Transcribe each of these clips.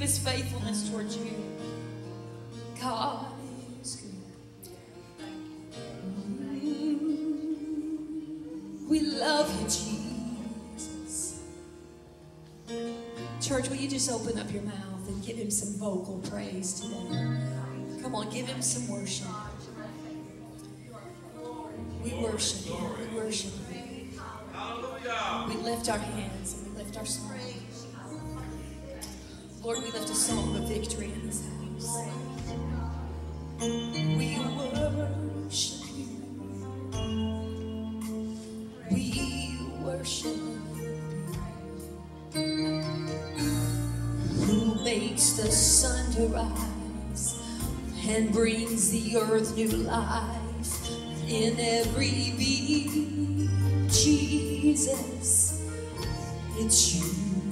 His faithfulness towards you. God is good. We love you, Jesus. Church, will you just open up your mouth and give him some vocal praise today? Come on, give him some worship. We worship him. We worship him. We lift our hands and we lift our song. Lord, we lift a song of victory in this house. We worship you. We worship you. Who makes the sun to rise and brings the earth new life in every being. Jesus, it's you.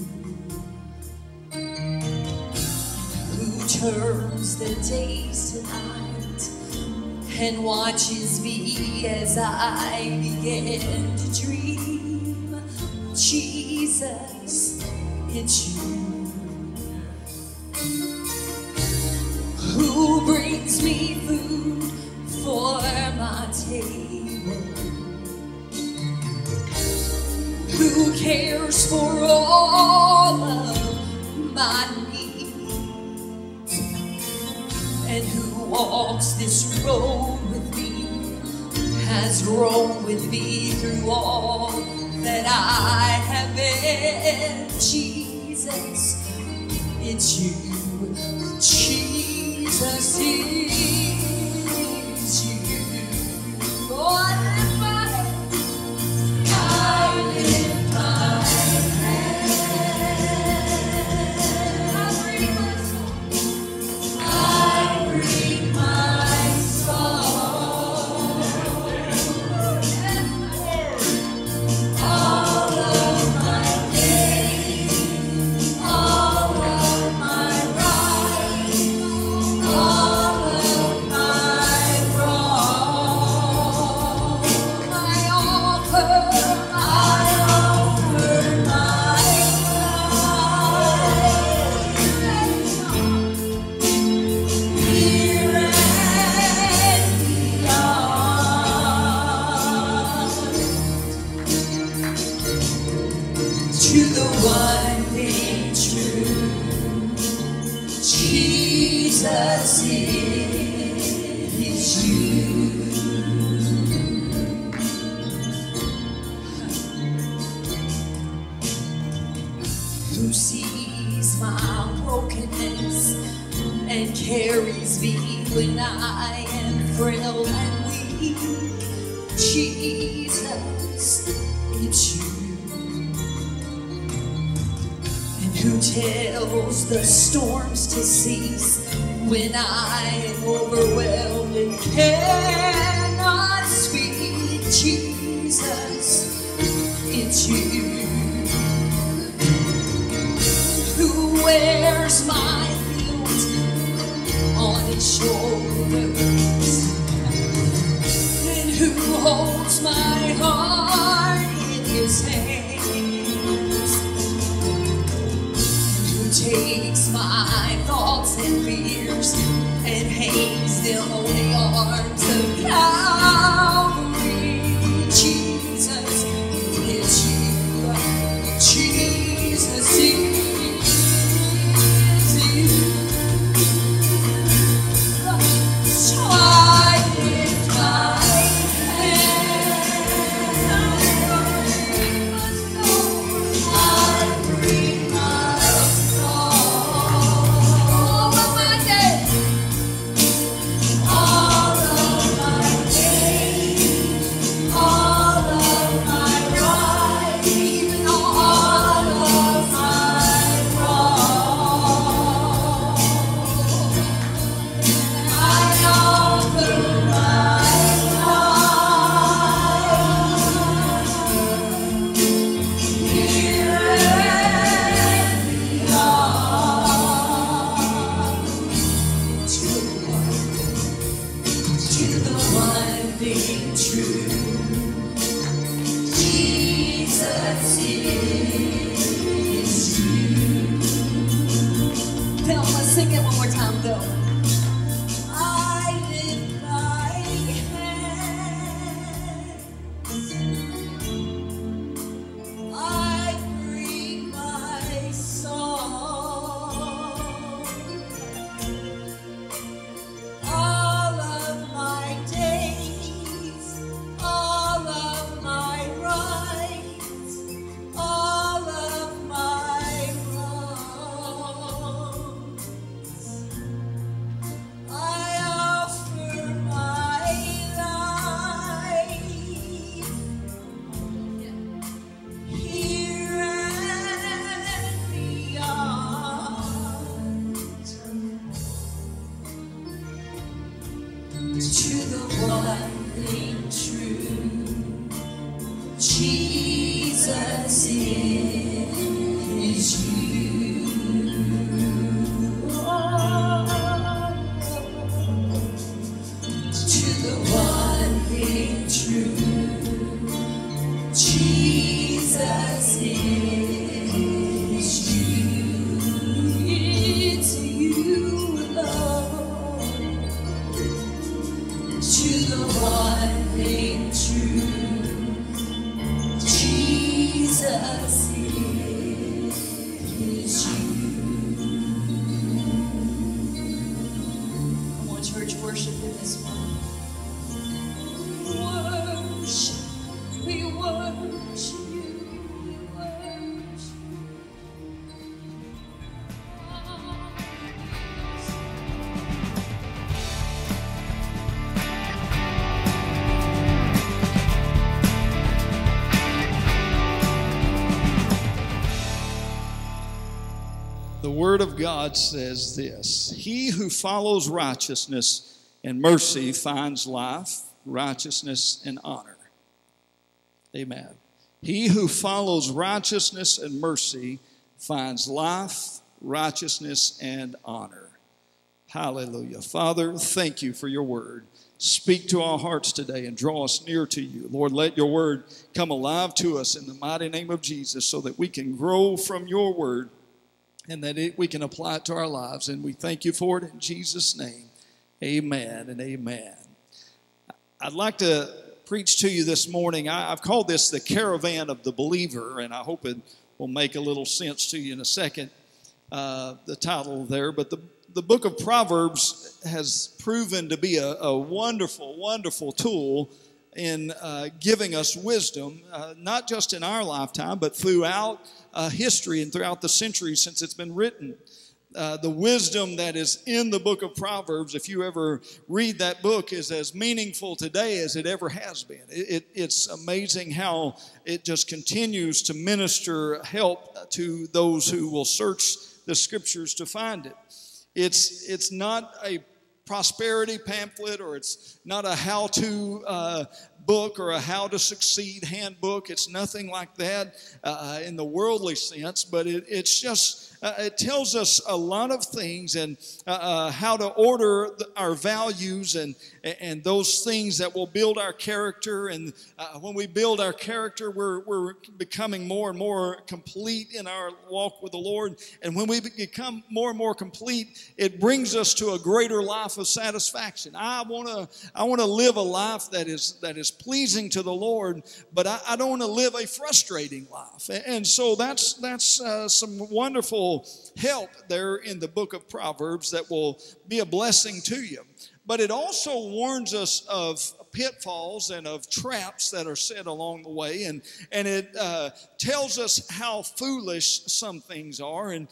Who turns the days to night and watches me as I begin to dream. Jesus, it's you. Who brings me food for my table? Who cares for all of my needs? And who walks this road with me, has roamed with me through all that I have been. Jesus, it's you. Jesus, it's you. Oh, I lift my hands. I lift my hands. I bring my song. All of my days, all of my right, all of my wrong. I offer my life. Here and beyond. To the one thing true, Jesus, it is you. Who sees my brokenness and carries me when I am frail and weak. Jesus, it's you. And who tells the storms to cease when I am overwhelmed and cannot speak. Jesus, it's you. Who wears my guilt on his shoulders, and who holds my heart in his hands, who takes my thoughts and fears and hangs them on the arms of Calvary. Jesus, it's you. Jesus, it's you. So I lift my hands, I bring my song. All of my days, all of my days. to the one thing true. Jesus is you. To the one thing true. Jesus is you. It's you, Lord. To the one thing true. Jesus is you. Come on, church, worship Him this morning. Worship, we worship you, we worship. The Word of God says this: he who follows righteousness and mercy finds life, righteousness, and honor. Amen. He who follows righteousness and mercy finds life, righteousness, and honor. Hallelujah. Father, thank you for your word. Speak to our hearts today and draw us near to you. Lord, let your word come alive to us in the mighty name of Jesus so that we can grow from your word and that we can apply it to our lives. And we thank you for it in Jesus' name. Amen and amen. I'd like to preach to you this morning. I've called this the Caravan of the Believer, and I hope it will make a little sense to you in a second, the title there. But the book of Proverbs has proven to be a wonderful, wonderful tool in giving us wisdom, not just in our lifetime, but throughout history and throughout the centuries since it's been written. The wisdom that is in the book of Proverbs, if you ever read that book, is as meaningful today as it ever has been. It's amazing how it just continues to minister help to those who will search the scriptures to find it. It's not a prosperity pamphlet, or it's not a how-to book or a how to succeed handbook. It's nothing like that in the worldly sense, but it's just it tells us a lot of things and how to order our values and those things that will build our character. And when we build our character, we're becoming more and more complete in our walk with the Lord. And when we become more and more complete, it brings us to a greater life of satisfaction. I want to live a life that is pleasing to the Lord, but I don't want to live a frustrating life. And so that's some wonderful help there in the book of Proverbs that will be a blessing to you. But it also warns us of pitfalls and of traps that are set along the way, and it tells us how foolish some things are, and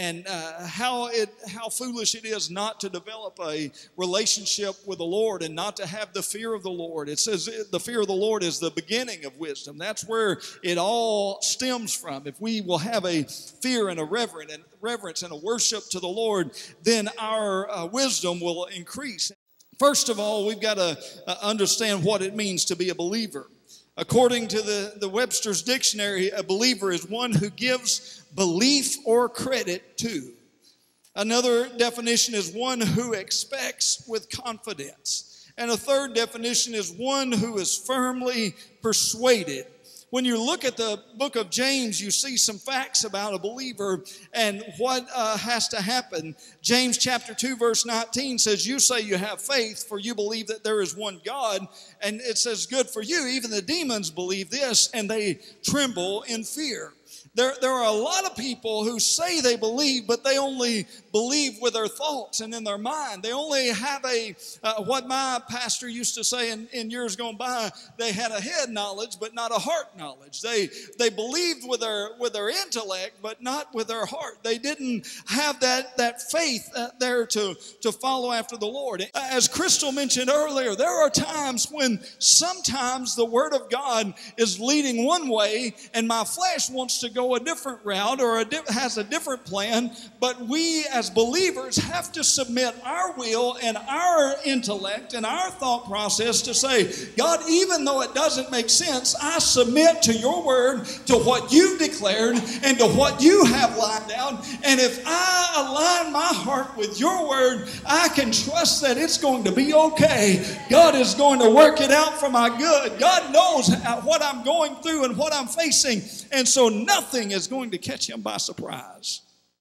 how foolish it is not to develop a relationship with the Lord and not to have the fear of the Lord. It says the fear of the Lord is the beginning of wisdom. That's where it all stems from. If we will have a fear and a reverence and a worship to the Lord, then our wisdom will increase. First of all, we've got to understand what it means to be a believer. According to the Webster's Dictionary, a believer is one who gives belief or credit to. Another definition is one who expects with confidence. And a third definition is one who is firmly persuaded. When you look at the book of James, you see some facts about a believer and what has to happen. James chapter 2 verse 19 says, you say you have faith, for you believe that there is one God. And it says, good for you. Even the demons believe this, and they tremble in fear. There are a lot of people who say they believe, but they only believe with their thoughts and in their mind. They only have what my pastor used to say in years gone by, they had a head knowledge, but not a heart knowledge. They believed with their intellect, but not with their heart. They didn't have that faith there to follow after the Lord. As Crystal mentioned earlier, there are times when sometimes the Word of God is leading one way, and my flesh wants to go go a different route or has a different plan, but we as believers have to submit our will and our intellect and our thought process to say, God, even though it doesn't make sense, I submit to your word, to what you declared, and to what you have lined out. And if I align my heart with your word, I can trust that it's going to be okay. God is going to work it out for my good. God knows what I'm going through and what I'm facing, and so nothing is going to catch him by surprise.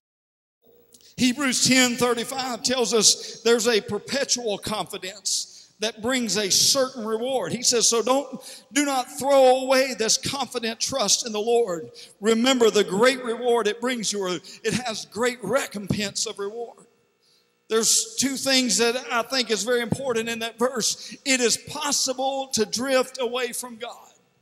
Hebrews 10:35 tells us there's a perpetual confidence that brings a certain reward. He says, so do not throw away this confident trust in the Lord. Remember the great reward it brings you. It has great recompense of reward. There's two things that I think is very important in that verse. It is possible to drift away from God.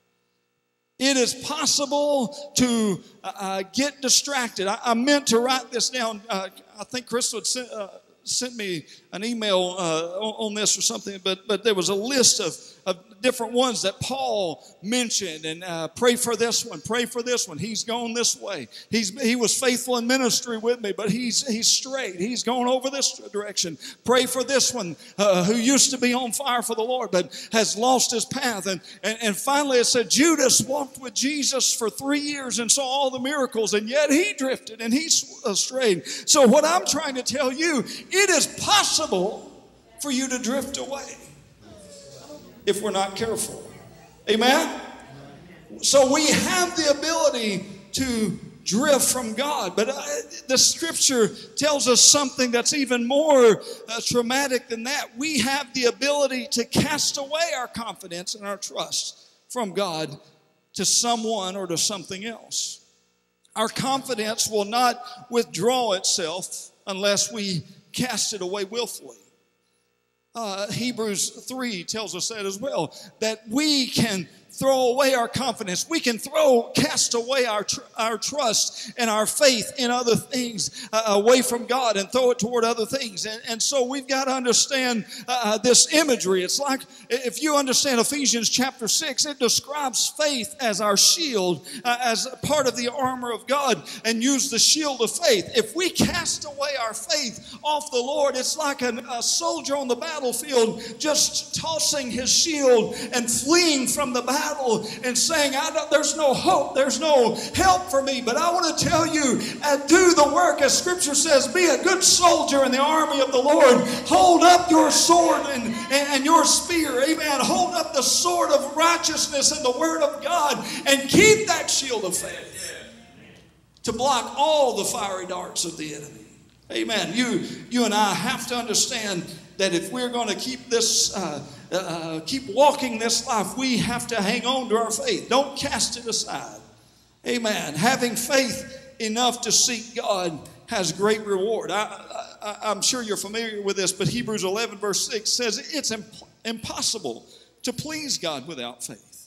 It is possible to get distracted. I meant to write this down. I think Crystal had sent me an email on this or something, but there was a list of different ones that Paul mentioned, and pray for this one, pray for this one. He's gone this way. He was faithful in ministry with me, but he's straight. He's gone over this direction. Pray for this one who used to be on fire for the Lord, but has lost his path. And finally it said Judas walked with Jesus for 3 years and saw all the miracles, and yet he drifted and he strayed. So what I'm trying to tell you, it is possible for you to drift away if we're not careful. Amen? So we have the ability to drift from God. But the scripture tells us something that's even more traumatic than that. We have the ability to cast away our confidence and our trust from God to someone or to something else. Our confidence will not withdraw itself unless we cast it away willfully. Hebrews 3 tells us that as well, that we can throw away our confidence. We can cast away our trust and our faith in other things away from God and throw it toward other things. And so we've got to understand this imagery. It's like if you understand Ephesians chapter 6, it describes faith as our shield, as part of the armor of God, and use the shield of faith. If we cast away our faith off the Lord, it's like a soldier on the battlefield just tossing his shield and fleeing from the battle and saying, there's no hope, there's no help for me. But I want to tell you, do the work, as Scripture says, be a good soldier in the army of the Lord. Hold up your sword and your spear. Amen. Hold up the sword of righteousness and the word of God, and keep that shield of faith to block all the fiery darts of the enemy. Amen. You and I have to understand that if we're going to keep this, keep walking this life, we have to hang on to our faith. Don't cast it aside. Amen. Having faith enough to seek God has great reward. I'm sure you're familiar with this, but Hebrews 11 verse 6 says it's impossible to please God without faith.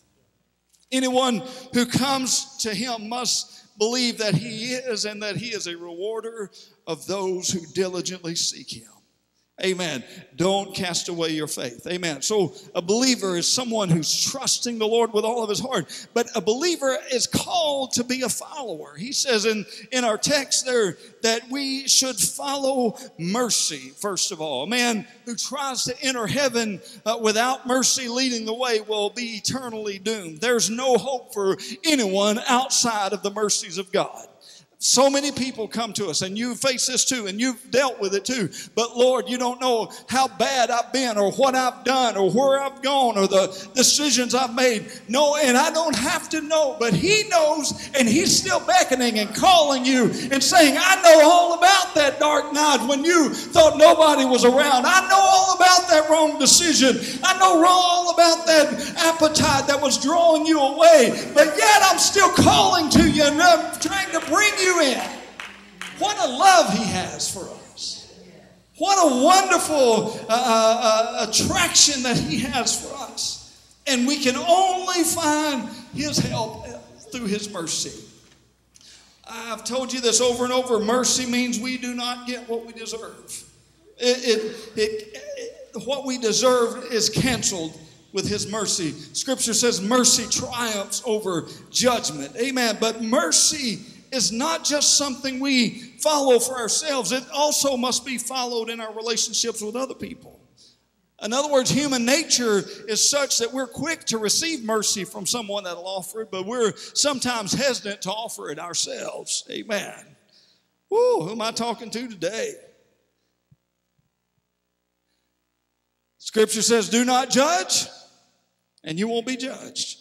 Anyone who comes to him must believe that he is, and that he is a rewarder of those who diligently seek him. Amen. Don't cast away your faith. Amen. So a believer is someone who's trusting the Lord with all of his heart. But a believer is called to be a follower. He says in our text there that we should follow mercy, first of all. A man who tries to enter heaven without mercy leading the way will be eternally doomed. There's no hope for anyone outside of the mercies of God. So many people come to us, and you face this too, and you've dealt with it too. But Lord, you don't know how bad I've been, or what I've done, or where I've gone, or the decisions I've made. No, and I don't have to know, but He knows, and He's still beckoning and calling you and saying, I know all about that dark night when you thought nobody was around. I know all about that wrong decision. I know all about that appetite that was drawing you away. But yet I'm still calling to you, and I'm trying to bring you in. What a love He has for us. What a wonderful attraction that He has for us. And we can only find His help through His mercy. I've told you this over and over. Mercy means we do not get what we deserve. What we deserve is canceled with his mercy. Scripture says mercy triumphs over judgment. Amen. But mercy is not just something we follow for ourselves. It also must be followed in our relationships with other people. In other words, human nature is such that we're quick to receive mercy from someone that'll offer it, but we're sometimes hesitant to offer it ourselves. Amen. Woo, who am I talking to today? Scripture says, do not judge, and you won't be judged.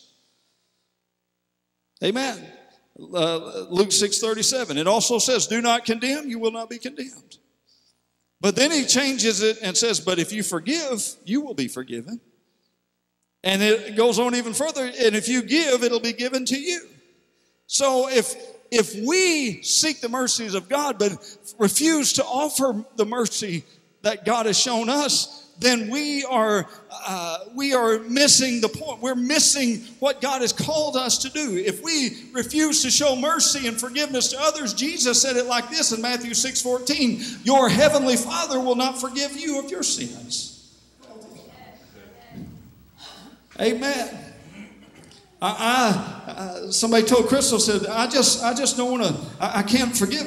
Amen. Luke 6:37. It also says, do not condemn, you will not be condemned. But then he changes it and says, but if you forgive, you will be forgiven. And it goes on even further, and if you give, it'll be given to you. So if we seek the mercies of God but refuse to offer the mercy that God has shown us, then we are missing the point. We're missing what God has called us to do. If we refuse to show mercy and forgiveness to others, Jesus said it like this in Matthew 6:14, your heavenly Father will not forgive you of your sins. Amen. Somebody told Crystal, said, I just don't want to, I can't forget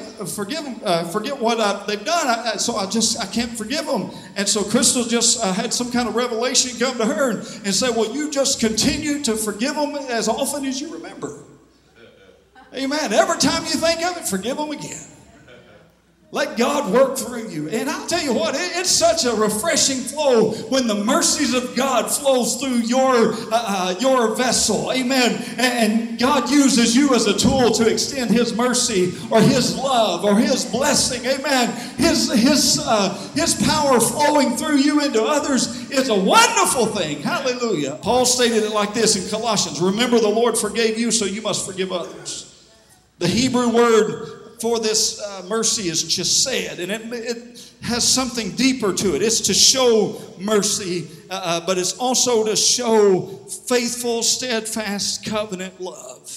what they've done, so I can't forgive them. And so Crystal just had some kind of revelation come to her and say, well, you just continue to forgive them as often as you remember. Amen. Every time you think of it, forgive them again. Let God work through you. And I'll tell you what, it's such a refreshing flow when the mercies of God flows through your vessel. Amen. And God uses you as a tool to extend his mercy or his love or his blessing. Amen. His power flowing through you into others is a wonderful thing. Hallelujah. Paul stated it like this in Colossians. Remember, the Lord forgave you, so you must forgive others. The Hebrew word for this mercy is chesed, and it has something deeper to it. It's to show mercy, but it's also to show faithful, steadfast covenant love.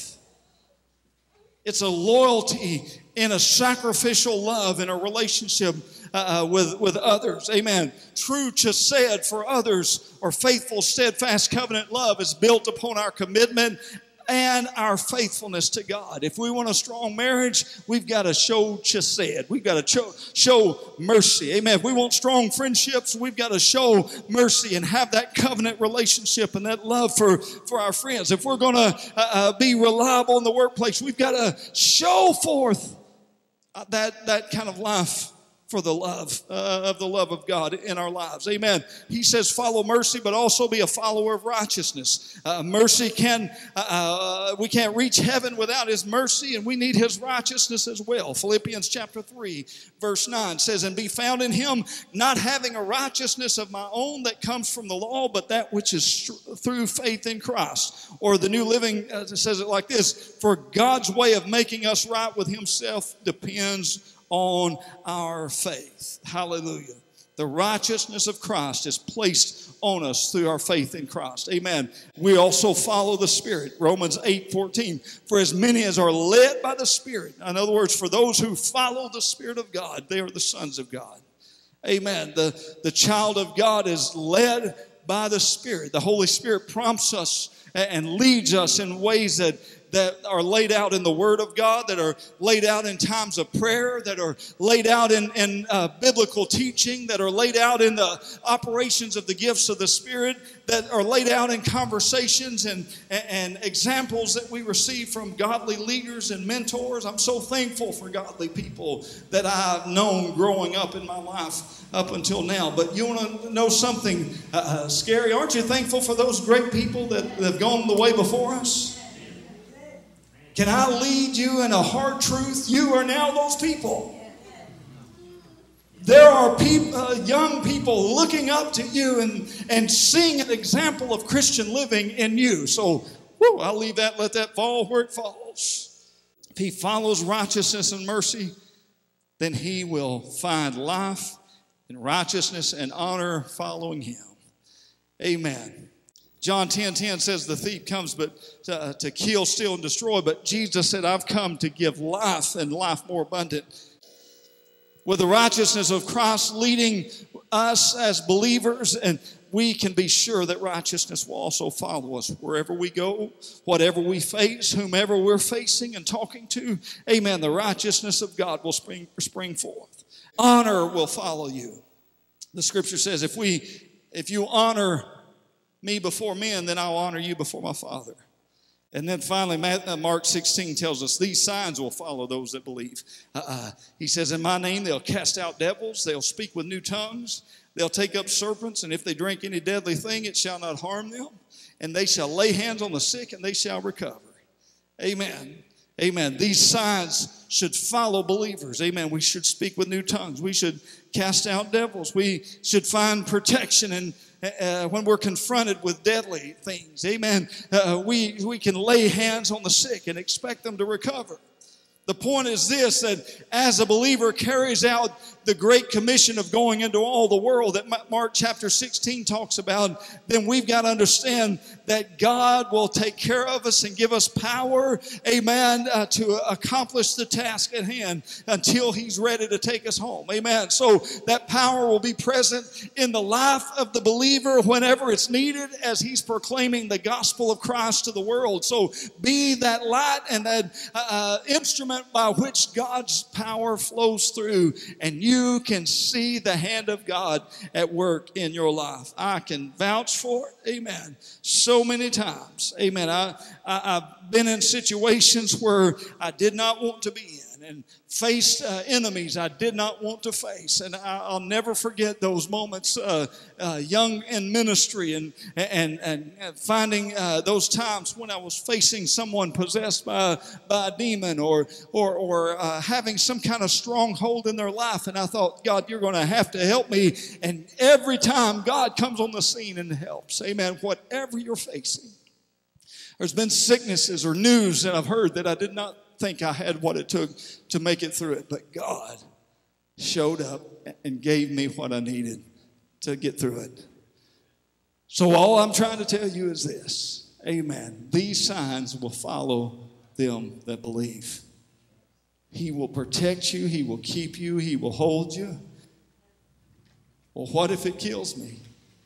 It's a loyalty in a sacrificial love in a relationship with others. Amen. True chesed for others, or faithful, steadfast covenant love, is built upon our commitment and our faithfulness to God. If we want a strong marriage, we've got to show chesed. We've got to show mercy. Amen. If we want strong friendships, we've got to show mercy and have that covenant relationship and that love for our friends. If we're going to be reliable in the workplace, we've got to show forth that kind of life for the love of God in our lives. Amen. He says follow mercy, but also be a follower of righteousness. Mercy we can't reach heaven without his mercy, and we need his righteousness as well. Philippians chapter 3, verse 9 says, and be found in him, not having a righteousness of my own that comes from the law, but that which is through faith in Christ. Or the New Living says it like this, for God's way of making us right with himself depends on our faith. Hallelujah. The righteousness of Christ is placed on us through our faith in Christ. Amen. We also follow the Spirit. Romans 8:14. For as many as are led by the Spirit. In other words, for those who follow the Spirit of God, they are the sons of God. Amen. The child of God is led by the Spirit. The Holy Spirit prompts us and leads us in ways that are laid out in the Word of God, that are laid out in times of prayer, that are laid out in biblical teaching, that are laid out in the operations of the gifts of the Spirit, that are laid out in conversations and examples that we receive from godly leaders and mentors. I'm so thankful for godly people that I've known growing up in my life up until now. But you want to know something scary? Aren't you thankful for those great people that have gone the way before us? Can I lead you in a hard truth? You are now those people. There are young people looking up to you and seeing an example of Christian living in you. So I'll leave that, let that fall where it falls. If he follows righteousness and mercy, then he will find life and righteousness and honor following him. Amen. John 10:10 says the thief comes but to kill, steal, and destroy. But Jesus said, I've come to give life and life more abundant. With the righteousness of Christ leading us as believers, and we can be sure that righteousness will also follow us wherever we go, whatever we face, whomever we're facing and talking to. Amen. The righteousness of God will spring forth. Honor will follow you. The scripture says, if you honor me before men, then I'll honor you before my Father. And then finally, Mark 16 tells us these signs will follow those that believe. He says, in my name, they'll cast out devils. They'll speak with new tongues. They'll take up serpents. And if they drink any deadly thing, it shall not harm them. And they shall lay hands on the sick, and they shall recover. Amen. Amen. These signs should follow believers. Amen. We should speak with new tongues. We should cast out devils. We should find protection and when we're confronted with deadly things. Amen. We can lay hands on the sick and expect them to recover. The point is this, that as a believer carries out the great commission of going into all the world that Mark chapter 16 talks about, then we've got to understand that God will take care of us and give us power, amen, to accomplish the task at hand until He's ready to take us home. Amen. So that power will be present in the life of the believer whenever it's needed as he's proclaiming the gospel of Christ to the world. So be that light and that instrument by which God's power flows through, and you can see the hand of God at work in your life. I can vouch for it. Amen. So many times. Amen. I've been in situations where I did not want to be in and faced enemies I did not want to face. And I'll never forget those moments young in ministry and finding those times when I was facing someone possessed by a demon or having some kind of stronghold in their life. And I thought, God, you're going to have to help me. And every time God comes on the scene and helps. Amen. Whatever you're facing. There's been sicknesses or news that I've heard that I did not think I had what it took to make it through it. But God showed up and gave me what I needed to get through it. So all I'm trying to tell you is this. Amen. These signs will follow them that believe. He will protect you. He will keep you. He will hold you. Well, what if it kills me?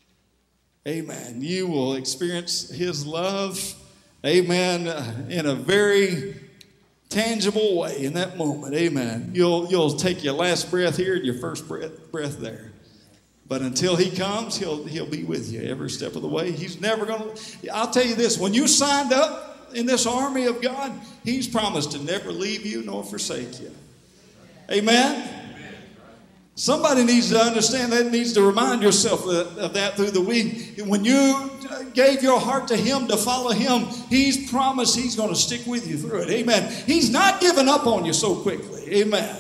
Amen. You will experience His love, amen, in a very tangible way in that moment. Amen. You'll take your last breath here and your first breath there. But until He comes, He'll be with you every step of the way. He's never going to. I'll tell you this, when you signed up in this army of God, He's promised to never leave you nor forsake you. Amen. Somebody needs to understand that, needs to remind yourself of that through the week. When you gave your heart to Him, to follow Him, He's promised He's going to stick with you through it. Amen. He's not giving up on you so quickly. Amen.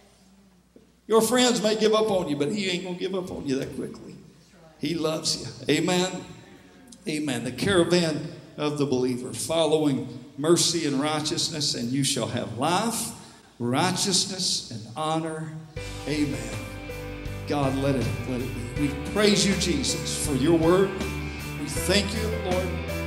Your friends may give up on you, but He ain't going to give up on you that quickly. He loves you. Amen. Amen. The caravan of the believer, following mercy and righteousness, and you shall have life, righteousness, and honor. Amen. God, let it be. We praise you, Jesus, for your word. We thank you, Lord.